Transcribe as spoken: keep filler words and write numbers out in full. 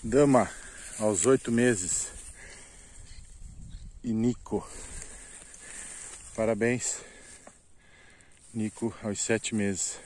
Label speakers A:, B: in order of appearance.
A: Dama aos oito meses e Nico, parabéns, Nico aos sete meses.